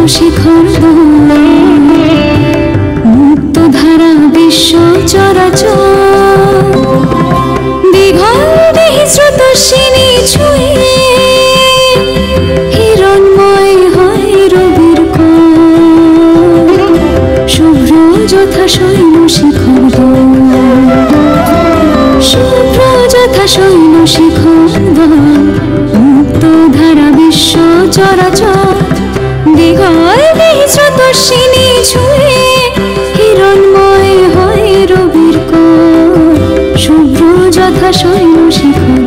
শিখর মুক্ত ধারা বিশ্ব চরাচর দীঘল দেহি স্রোতস্বিনী ছুঁয়ে হিরণময় হয় রবির কোল শুভ্র যথা শৈল শিখর শুভ্র যথা শৈল শিখর মুক্ত ধারা বিশ্ব চরাচর দীঘল দেহি স্রোতস্বিনী ছুঁয়ে হিরণময় হয় রবির কোল শুভ্র যথা শৈল শিখর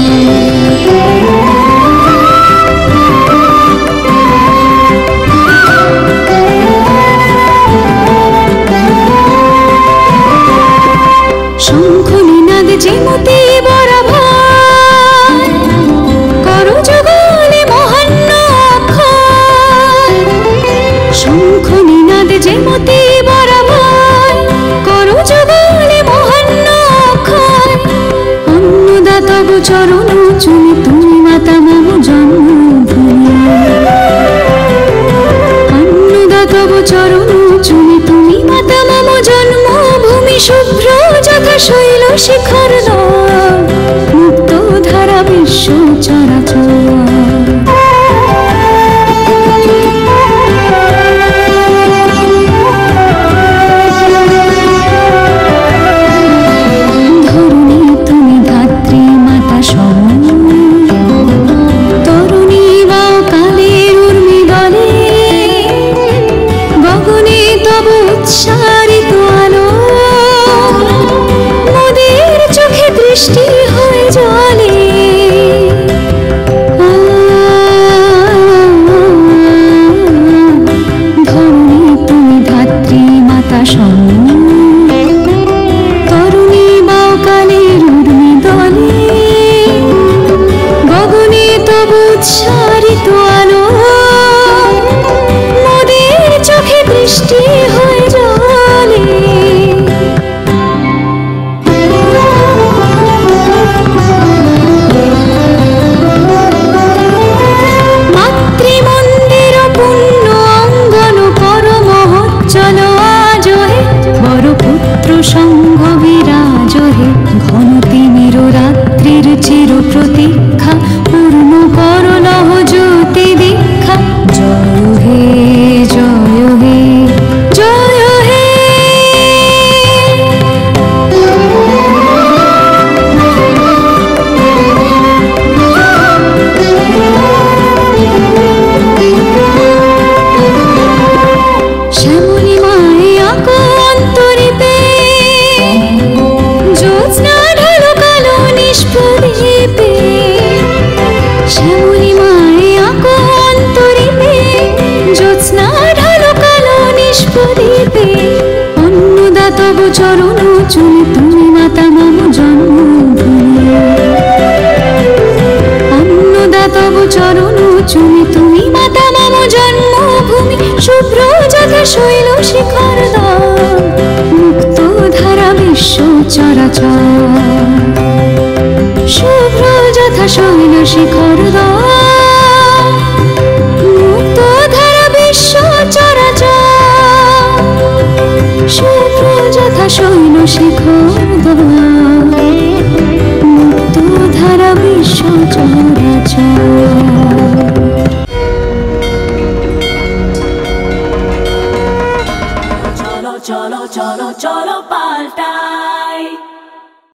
শঙ্খ নিনাদ যেমতি বরাভয় করো যুগলে মহান্ন অক্ষয় শঙ্খ নিনাদ যেমতি বরাভয় করো যুগলে মহান্ন অক্ষয় অন্নদাতব চরণ চুনি তুমি মাতা মম জন্মভূমি অন্নদাতব চরণ চুনি তুমি মাতা মম জন্মভূমি শুভ্র যথা শৈল শিখর মুক্ত ধারা বিশ্ব চরাচর ধরুণী তুমি ধাত্রী মাতা সম তরুণী বা কালের উর্মি দলে গগনে তব উচ্চারিত আলো মোদের চোখে দৃষ্টি হয় জলে ধরুণী তুমি ধাত্রী মাতা সম তরুণী বাও কালের উর্মি দলে গগনে তব উচ্চারিত আলো মোদের চোখে দৃষ্টি হয় জলে মাতৃমন্দির পুণ্য অঙ্গন কর মহোজ্জ্বল আজ হে বড় পুত্র সঙ্গ বিরাজ হে ঘন তিমির রাত্রির চির প্রতীক্ষা পূর্ণ কর লহ জ্যোতি দীক্ষা জয় হে জয় হে জয় হে শ্যামলী মায়ে আঁকো অন্তরীপে জ্যোৎস্না ঢালো কালো নিষ্প্রদীপে শ্যামলী মায়ে আঁকো অন্তরীপে জ্যোৎস্না ঢালো কালো নিষ্প্রদীপে অন্নদাতব চরণ চুনি তুমি মাতা মম জন্মভূমি অন্নদাতব চরণ চুনি তুমি মাতা মম জন্মভূমি শুভ্র যথা শৈল শিখর মুক্ত ধারা বিশ্ব চরাচর শুভ্র যথা শৈল শিখর মুক্ত ধারা বিশ্ব চরাচর শুভ্র যথা শৈল শিখর মুক্ত ধারা বিশ্ব চরাচর cholo cholo cholo cholo paltai